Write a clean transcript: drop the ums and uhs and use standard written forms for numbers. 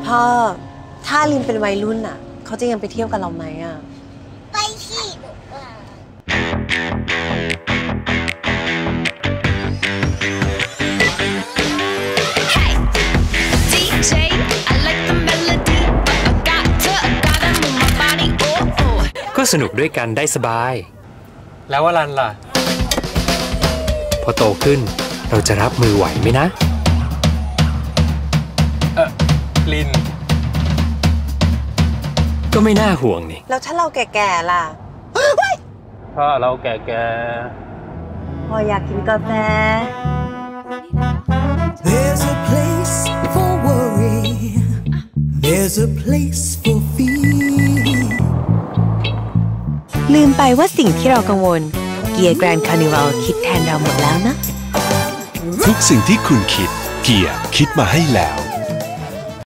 พ่อถ้าลินเป็นวัยรุ่นอ่ะเขาจะยังไปเที่ยวกับเราไหมอ่ะไปที่บอกว่าก็สนุกด้วยกันได้สบายแล้ววรันล่ะพอโตขึ้นเราจะรับมือไหวไหมนะลินก็ไม่น่าห่วงนี่แล้วถ้าเราแก่ๆล่ะถ้าเราแก่พออยากกินกาแฟ There's a place for worry There's a place for fear ลืมไปว่าสิ่งที่เรากังวลเกียร์แกรนด์คาร์นิวัลคิดแทนเราหมดแล้วนะทุกสิ่งที่คุณคิดเกียร์คิดมาให้แล้ว